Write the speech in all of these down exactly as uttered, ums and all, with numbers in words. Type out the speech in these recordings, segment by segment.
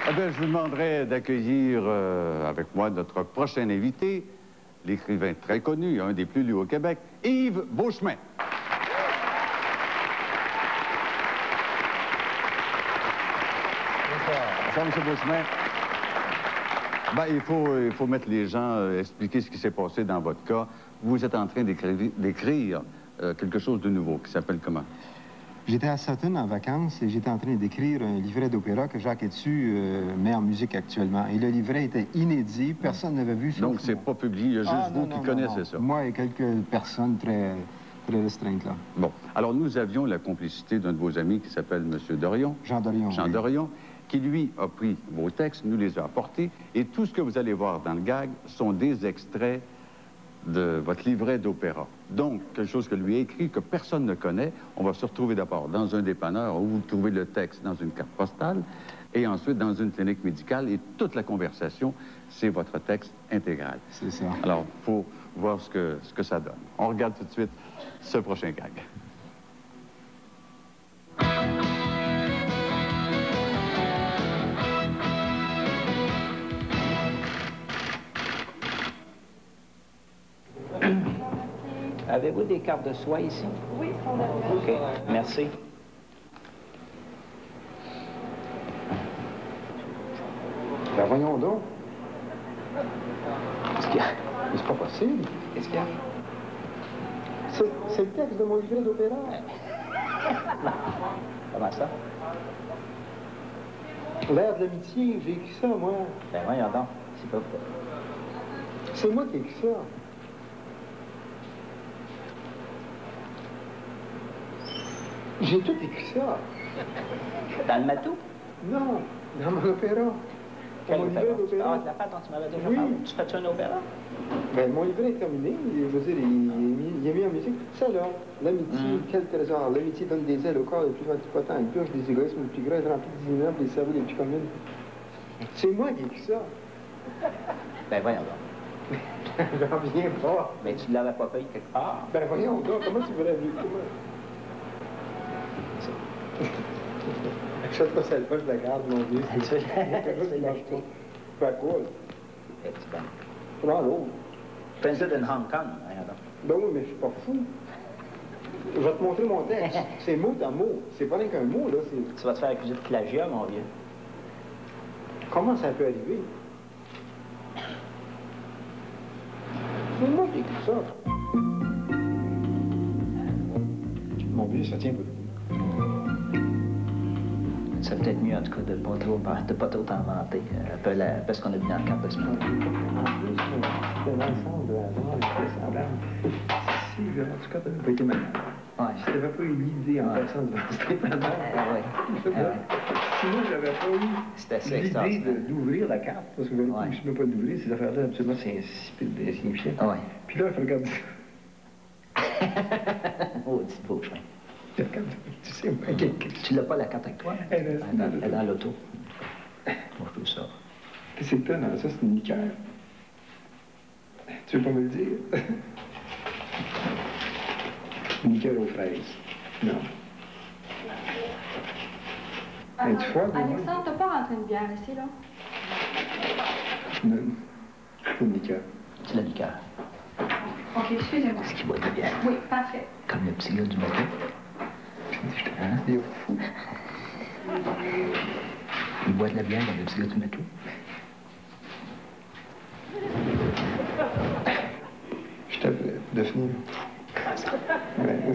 Eh bien, je vous demanderai d'accueillir euh, avec moi notre prochain invité, l'écrivain très connu, un des plus lus au Québec, Yves Beauchemin. Bonsoir, M. Beauchemin. Ben, il faut, il faut mettre les gens, euh, expliquer ce qui s'est passé dans votre cas. Vous êtes en train d'écrire euh, quelque chose de nouveau qui s'appelle comment? J'étais à Sutton en vacances et j'étais en train d'écrire un livret d'opéra que Jacques Etsu euh, met en musique actuellement. Et le livret était inédit, personne n'avait vu ça. Donc, c'est pas publié, il y a juste ah, vous non, qui non, connaissez non. ça. Moi et quelques personnes très, très restreintes, là. Bon, alors nous avions la complicité d'un de vos amis qui s'appelle M. Dorion. Jean Dorion. Jean oui. Dorion, qui lui a pris vos textes, nous les a apportés, et tout ce que vous allez voir dans le gag sont des extraits de votre livret d'opéra. Donc, quelque chose que lui a écrit, que personne ne connaît. On va se retrouver d'abord dans un dépanneur où vous trouvez le texte dans une carte postale, et ensuite dans une clinique médicale, et toute la conversation, c'est votre texte intégral. C'est ça. Alors, il faut voir ce que, ce que ça donne. On regarde tout de suite ce prochain gag. Avez-vous des cartes de soie ici? Oui, ils sont derrière. OK, merci. Ben voyons donc. Qu'est-ce qu'il y a? Mais c'est pas possible. Qu'est-ce qu'il y a? C'est le texte de mon livret d'opéra. Comment ça? L'air de l'amitié, j'ai écrit ça, moi. Ben voyons donc, c'est pas... C'est moi qui ai écrit ça. J'ai tout écrit ça. Dans le matou? Non, dans mon opéra. Quel mon opéra? livret d'opéra. Ah, de la part dont tu m'avais déjà Oui. parlé. Tu fais-tu un opéra? Ben, mon livret est terminé. Je veux dire, il, il, est mis, il est mis en musique tout ça, là. L'amitié, Mm. quel trésor. L'amitié donne des ailes au corps les plus potents. Elle purge des égoïsmes les plus grands, elle remplit des ignobles, des cerveaux les plus communes. C'est moi qui ai écrit ça. Ben voyons donc. J'en reviens pas. Mais tu ne l'avais pas payé quelque part? Ben, voyons donc, comment tu voudrais vivre? Comment? Achète pas celle là, je la garde, mon Dieu. Tu veux l'acheter? Ben, quoi? Eh, tu vas. Prends l'autre. Prends ça d'une Hong Kong, voyons donc. Ben oui, mais je suis pas fou. Je vais te montrer mon texte. C'est mot à mot. C'est pas rien qu'un mot, là. Tu vas te faire accuser de plagiat, mon vieux. Comment ça peut arriver? C'est moi qui ai écrit ça. Mon vieux, ça tient pas. C'est peut-être mieux, en tout cas, de ne pas trop, de pas trop t'inventer. Euh, peu la- parce qu'on a mis dans le cadre de ce moment. En plus, c'était l'ensemble de la demande était semblable. Si, en tout cas, t'avais pas été malade. Ouais. Si t'avais pas eu l'idée en Ouais. personne de rester pendant. Ah ouais. Ah ouais. Sinon, j'avais pas C'est assez eu l'idée extraordinaire. de- d'ouvrir la carte, parce que Ouais. je ne peux pas l'ouvrir, ces affaires-là, absolument, c'est insipide et insignifiant. Ah ouais. Puis là, il faut regarder ça. Oh, petit beau chemin. Regarde, tu sais, moi, quelqu'un. Tu l'as pas la carte avec toi? Elle est- Elle est dans- elle est dans l'auto. Moi, je trouve ça. Qu'est-ce que t'as dans ça? C'est une liqueur. Tu veux pas me le dire? Une liqueur aux fraises. Non. Alors, Es-tu froide, moi? Alexandre, t'as pas rentré une bière ici, là? Non. Une liqueur. C'est la liqueur. OK, excusez-moi. Est-ce qu'il boit de la bière? Oui, parfait. Comme le petit gars du bateau. Hein? Il est fou. Il boit de la bière comme le petit gars du bateau. Je t'appelais de finir. Ouais.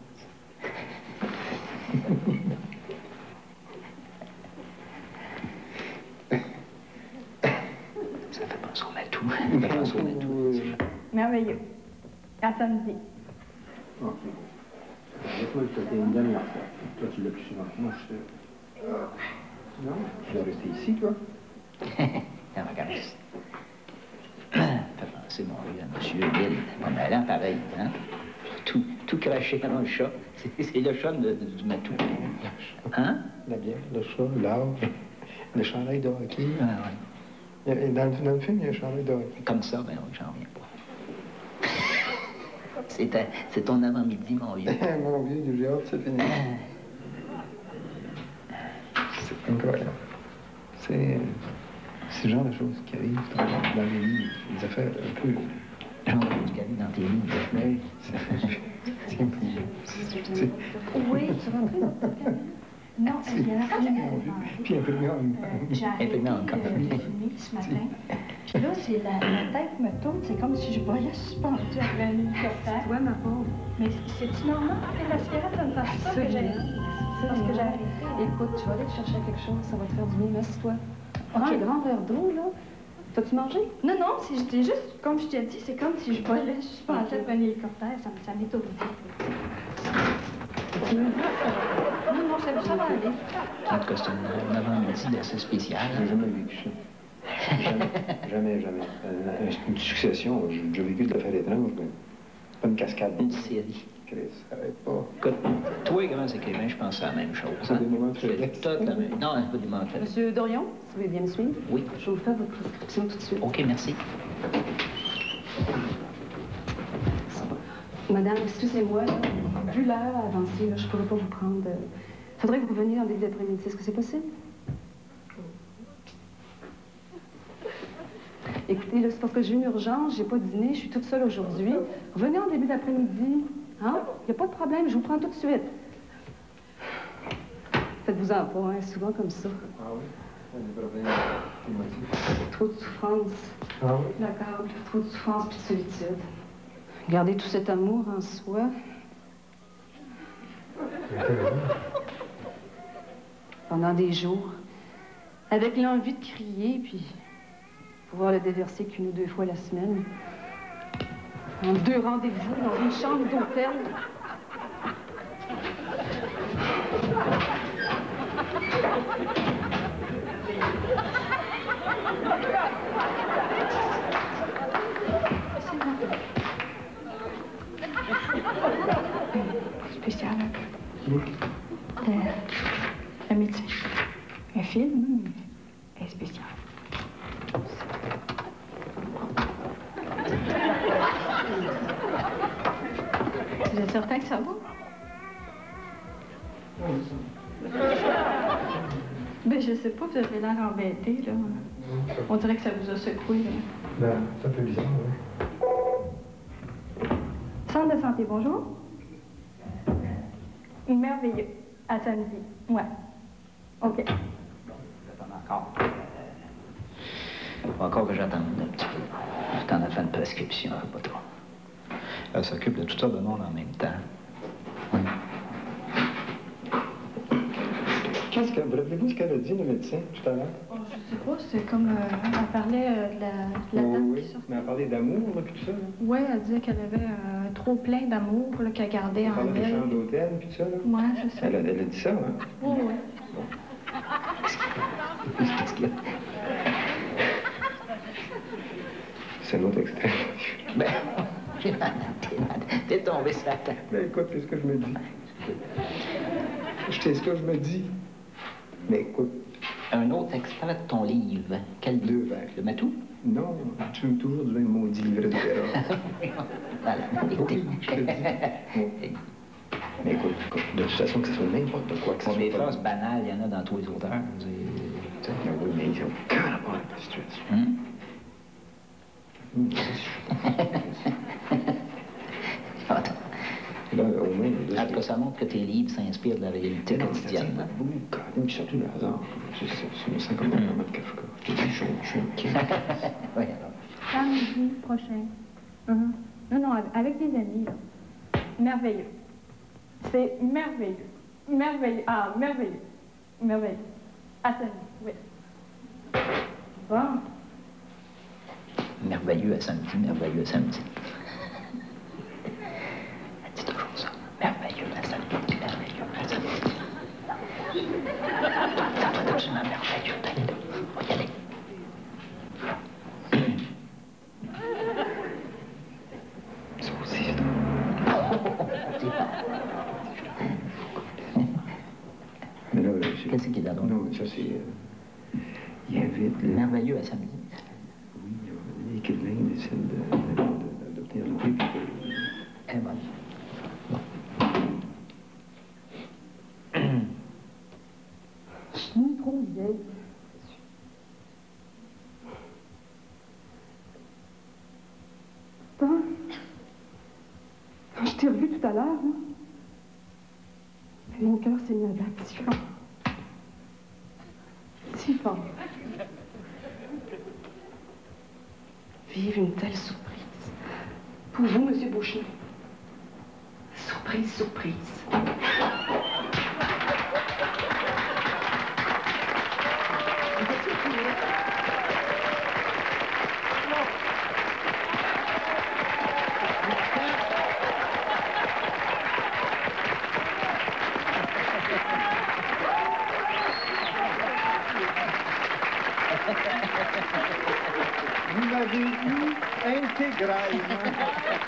Ça fait penser au matou. Ça fait penser au matou. Merveilleux. À samedi. OK. Laisse-moi le côté une dernière fois. Toi, tu l'as plus souvent que moi, je sais. Non? Tu vas rester ici, toi? Non, regarde. Ça fait penser, mon vieux, à monsieur Bill. Pas malin, pareil, hein? Tout, tout craché dans le chat. C'est c'est le chat de- de- du matou. Hein? La bière, le chat, l'arbre, le chandail de hockey. Ah, ouais. Il y a- Dans, le- dans le film, il y a un chandail de hockey. Comme ça, ben oui, j'en reviens pas. C'est ta- c'est ton avant-midi, mon vieux. Mon vieux, j'ai hâte, c'est fini. C'est incroyable. C'est c'est le genre de choses qui arrivent dans, dans les livres, des affaires un peu... Genre de choses qui arrivent dans tes livres. Oui, c'est un peu... Oui, tu rentres dans ta cabine? Non, il y en a pas de Puis imprimé en... J'ai arrêté Imprimé en de fumer ce matin. Puis là, c'est la, la tête me tourne, c'est comme si je voyais suspendu avec un hélicoptère. Ouais, ma pauvre. Mais c'est-tu normal que la cigarette, ça me fasse ça que j'ai... Parce que j'ai arrêté. Écoute, tu vas aller te chercher quelque chose, ça va te faire du bien, laisse-toi. Prends Ok. un grand verre d'eau, là. T'as-tu mangé? Non, non, c'est j'étais juste, comme je t'ai dit, c'est comme si je volais suspendu avec un hélicoptère, ça, me- ça m'étourdit. Non, non, ça, ça va aller. En tout cas, c'est un avant-midi assez spécial. J'ai jamais vécu ça. Jamais, jamais, jamais. Euh, Une succession, j'ai déjà vécu des affaires étranges, mais pas une cascade. Une série. Chris, arrête pas. Écoute, toi et grands écrivains, je pense à la même chose. C'est hein? des moments de C'est faiblesse. tout la même... Non, pas des moments de faiblesse. Monsieur Dorion, vous pouvez bien me suivre? Oui. Je vais vous faire votre prescription tout de suite. OK, merci. Madame, excusez-moi, là, vu l'heure avancée, là, je ne pourrais pas vous prendre. Il faudrait que vous reveniez en début d'après-midi. Est-ce que c'est possible? Écoutez, là, c'est parce que j'ai une urgence, j'ai pas dîné, je suis toute seule aujourd'hui. Revenez en début d'après-midi. Hein? Il n'y a pas de problème, je vous prends tout de suite. Faites-vous-en pas, hein, souvent comme ça. Ah oui? Des problèmes climatiques. Trop de souffrance. Ah oui? D'accord, trop de souffrance puis de solitude. Gardez tout cet amour en soi. Pendant des jours. Avec l'envie de crier, puis pouvoir le déverser qu'une ou deux fois la semaine. En deux rendez-vous dans une chambre d'hôtel. Spécial un peu. Euh, un métier. Un film, mais spécial. Vous êtes certain que ça va? Ben, je sais pas, vous avez l'air embêté, là. On dirait que ça vous a secoué, là. Ben, c'est un peu bizarre, oui. Centre de santé, bonjour. Merveilleux. À samedi. Ouais. OK. J'attends encore. Euh, faut encore que j'attende un petit peu. T'en as fait une prescription, pas trop. Elle s'occupe de toutes sortes de monde en même temps. Oui. Qu'est-ce que... Vous rappelez-vous ce qu'elle a dit, le médecin, tout à l'heure? Oh, je sais pas, c'est comme... Euh, elle parlait euh, de la, de la Oh, dame oui, qui sortait. mais elle parlait d'amour, là, puis tout ça, là. Ouais, elle disait qu'elle avait un trop plein d'amour, là, qu'elle gardait Elle en parlait des elle. chambres d'hôtel, puis tout ça, là. Ouais, c'est ça. Elle a, elle a dit ça, hein? Oui, oui. Qu'est-ce qu'il y a? C'est un autre extrait. Ben, j'ai mal à t'es mal. T'es tombé sur la tête. Ben, écoute, c'est ce que je me dis. Je sais ce que je me dis. Mais écoute, Un autre extrait de ton livre. Quel Deux livre? vers. Le Matou? non, tu veux toujours du même maudit livret d'opéra. Voilà. Oui, je te le dis. Bon. Mais écoute, écoute, de toute façon, que ce soit n'importe quoi, que ce Pour soit des pas- phrases banales, il y en a dans tous les auteurs. C'est- tu sais. Ben oui, mais ils ont aucun rapport avec la situation. Hum? Hum. Attends. Là, au moins, là, En tout cas, ça montre que tes livres s'inspirent de la réalité mais non, ça tient quotidienne. pas debout, quand même, qui sortent du hasard. Je sais, je me sens comme un moment de Kafka. Je te dis, je suis un- je suis un kid. Oui, alors. Samedi prochain. Mhm. Non, non, avec des amis, là. Merveilleux. C'est merveilleux. Merveilleux. Ah, merveilleux. Merveilleux. À samedi, oui. Bon. Merveilleux à samedi, merveilleux à samedi. Elle dit toujours ça. Merveilleux à samedi, merveilleux à samedi. T'as pas absolument merveilleux, t'as dit. On va y aller. Ça aussi, c'est Mais là, là, c'est... Qu'est-ce qu'il y a d'autre? Non, mais ça, c'est... euh, Il invite... le- Merveilleux à samedi. Oui, euh, l'écrivain décide de- de- de- d'adopter un enfant. puis que- Eh ben. Je suis trop vieille. tout à l'heure, hein? Mon cœur s'est mis à battre si fort. Si fort. Vive une telle surprise. Pour vous, Monsieur Beauchamp. Surprise, surprise. Vous m'avez eu intégralement.